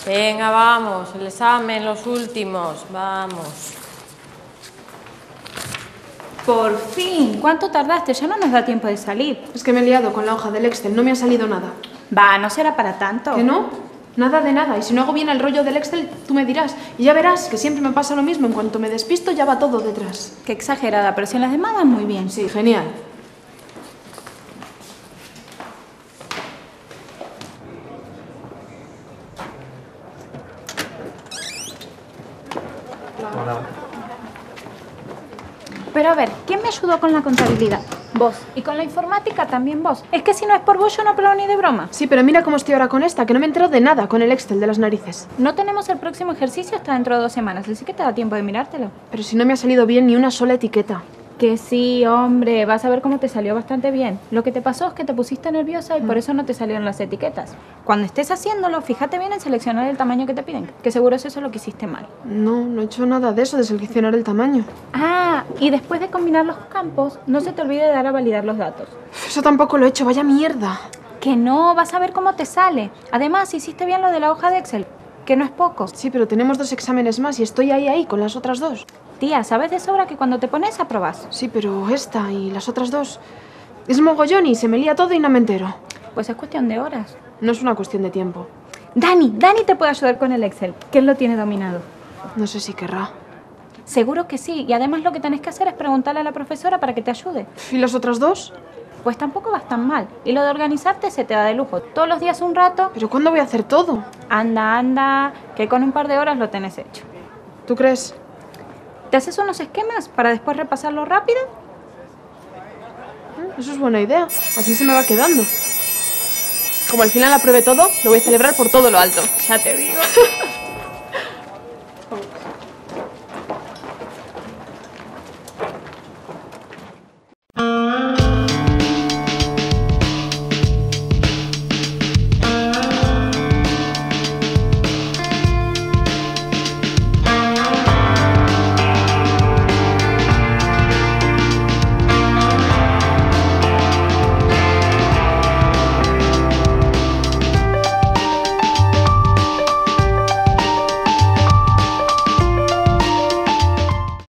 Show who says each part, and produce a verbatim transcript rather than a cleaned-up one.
Speaker 1: Venga, vamos, el examen, los últimos, vamos.
Speaker 2: Por fin. ¿Cuánto tardaste? Ya no nos da tiempo de salir.
Speaker 3: Es que me he liado con la hoja del Excel, no me ha salido nada.
Speaker 2: Va, no será para tanto.
Speaker 3: ¿Que no? Nada de nada. Y si no hago bien el rollo del Excel, tú me dirás. Y ya verás que siempre me pasa lo mismo. En cuanto me despisto, ya va todo detrás.
Speaker 2: Qué exagerada, pero si en las demás van muy bien.
Speaker 3: Sí, genial.
Speaker 4: Hola.
Speaker 2: Pero a ver, ¿quién me ayudó con la contabilidad? Vos. Y con la informática también vos. Es que si no es por vos yo no apruebo ni de broma.
Speaker 3: Sí, pero mira cómo estoy ahora con esta, que no me he enterado de nada con el Excel de las narices.
Speaker 2: No tenemos el próximo ejercicio hasta dentro de dos semanas, así que te da tiempo de mirártelo.
Speaker 3: Pero si no me ha salido bien ni una sola etiqueta.
Speaker 2: Que sí, hombre, vas a ver cómo te salió bastante bien. Lo que te pasó es que te pusiste nerviosa y mm. por eso no te salieron las etiquetas. Cuando estés haciéndolo, fíjate bien en seleccionar el tamaño que te piden, que seguro es eso lo que hiciste mal.
Speaker 3: No, no he hecho nada de eso, de seleccionar el tamaño.
Speaker 2: Ah, y después de combinar los campos, no se te olvide de dar a validar los datos.
Speaker 3: Eso tampoco lo he hecho, vaya mierda.
Speaker 2: Que no, vas a ver cómo te sale. Además, hiciste bien lo de la hoja de Excel, que no es poco.
Speaker 3: Sí, pero tenemos dos exámenes más y estoy ahí, ahí, con las otras dos.
Speaker 2: Tía, sabes de sobra que cuando te pones aprobas.
Speaker 3: Sí, pero esta y las otras dos es mogollón y se me lía todo y no me entero.
Speaker 2: Pues es cuestión de horas.
Speaker 3: No es una cuestión de tiempo.
Speaker 2: Dani, Dani te puede ayudar con el Excel, que él lo tiene dominado.
Speaker 3: No sé si querrá.
Speaker 2: Seguro que sí, y además lo que tenés que hacer es preguntarle a la profesora para que te ayude.
Speaker 3: ¿Y las otras dos?
Speaker 2: Pues tampoco vas tan mal. Y lo de organizarte se te da de lujo. Todos los días un rato.
Speaker 3: ¿Pero cuándo voy a hacer todo?
Speaker 2: Anda, anda, que con un par de horas lo tenés hecho.
Speaker 3: ¿Tú crees?
Speaker 2: ¿Te haces unos esquemas para después repasarlo rápido?
Speaker 3: Eso es buena idea. Así se me va quedando. Como al final apruebe todo, lo voy a celebrar por todo lo alto.
Speaker 2: Ya te digo.